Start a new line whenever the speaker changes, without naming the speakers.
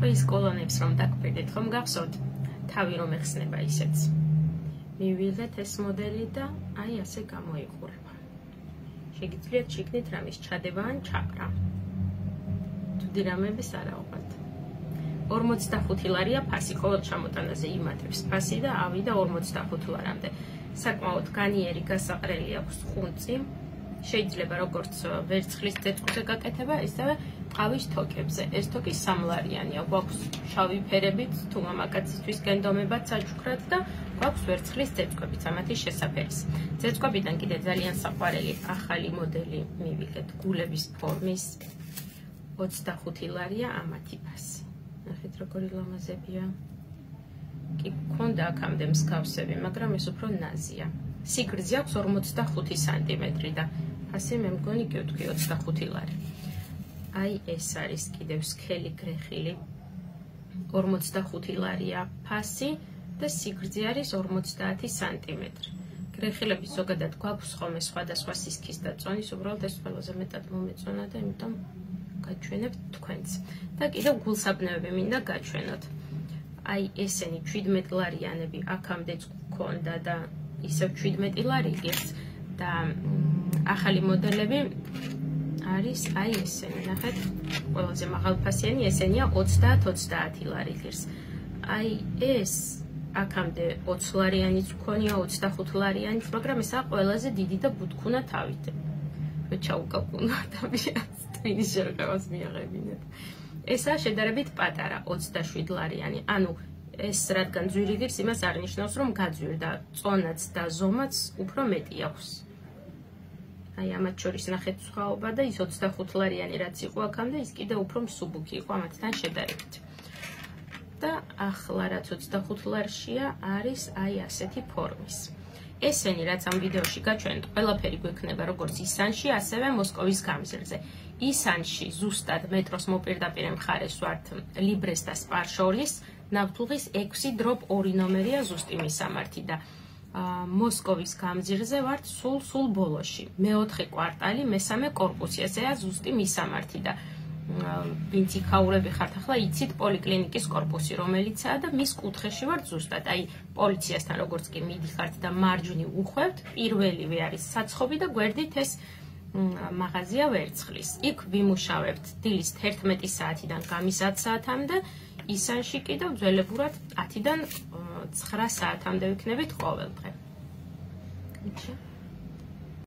ის კოლონებს რომ დაგფერდეთ, ხომ გახსოვთ? თავი რომ ეხსნება ისეც. მივიღეთ ეს მოდელი და აი ასე გამოიყურება. შეგიძლიათ შეგნით რამის ჩადება ან ჩაკრა. თუ დირამების არა უყავთ. 45 ლარია ფასი, ყოველ ჩამოტანაზე იმატებს ფასი და ავიდა 45 ლარამდე. საკმაოდ განიერი გასაყრელი აქვს ხუნწი. შეიძლება როგორც ვერცხლის წეწვზე გაკეთება, ისევე ყავის თოკებზე. ეს თოკი 3 ლარიანია. გვაქვს შავი ფერებით, თუ მამაკაცისთვის გენდომებად საჩუქრად და გვაქვს ვერცხლის წეწვებიც ამათი შესაფერის. წეწვებიდან კიდე ძალიან საყვარელი ახალი მოდელი მივიღეთ გულების ფორმის 25 ლარია ამათი ფასი. ნახეთ როგორი ლამაზებია. კი გქონდა აქამდე მსგავსები, მაგრამ ეს უფრო ნაზია. სიგრძე აქვს 45 სანტიმეტრი და ფასი მე მგონი კი ვთქვი 25 ლარი. აი ეს არის კიდევ სქელი გრეხილი. 45 ლარია ფასი და სიგრძე არის 50 სანტიმეტრი. გრეხილების ზოგადად გვაქვს ხოლმე სხვადასხვა სისქის და წონის, უბრალოდ ეს ყველაზე მეტად მომეწონა და იმიტომ გაჩვენებთ თქვენც. და კიდევ გულსაბნევები მინდა გაჩვენოთ. აი ესენი 17 ლარიანები აქამდეც გქონდა და ისევ 17 ლარი ღირს და ახალი მოდელები არის აი ესენი, ნახეთ, ყველაზე მაღალფასიანი ესენია 30 ლარი ღირს. აი ეს აქამდე 20 ლარიანიც გქონია, 25 ლარიანიც, მაგრამ ესაა ყველაზე დიდი და ბუთქუნა თავით. ჩაუკაკუნა ადამიანს ტვინის შერყევას მიაღებინეთ. ესაა შედარებით პატარა 27 ლარიანი. ანუ ეს რადგან ძვირი ღირს, იმას არ ნიშნავს, რომ გაძვირდა. წონაც და ზომაც უფრო მეტი აქვს. აი ამათ შორის ნახეთ სხვაობა და ის 25 ლარიანი რაც იყო აქამდე, ის კიდე უფრო მსუბუქი იყო ამათთან შედარებით. და ახლა რაც 25 ლარშია არის აი ასეთი ფორმის. ესენი რაც ამ ვიდეოში გაჩვენეთ, ყველაფერი გვექნება როგორც ისანში, ასევე მოსკოვის გამზირზე. ისანში ზუსტად მეტროს მოპირდაპირე მხარეს ვართ ლიბრეს და სპარ შორის, ნავთლუღის 6/2 ნომერია ზუსტი მისამართი და მოსკოვის გამზირზე ვართ სულ ბოლოში. მეოთხე კვარტალი, მესამე კორპუსი, ესეა ზუსტი მისამართი და ვინც იქაურები ხართ ახლა იცით პოლიკლინიკის კორპუსი რომელიცაა და მის კუთხეში ვართ ზუსტად. აი პოლიციასთან როგორც კი მიდიხართ და მარჯვნივ უხვევთ, პირველივე არის საცხობი და გვერდით ეს მაღაზია ვერცხლის. იქ ვიმუშავებთ დილის 11 საათიდან გამის 10 საათამდე, ისანში კიდევ ძველებურად 10-დან 9 საათამდე ვიქნებით ყოველდღე.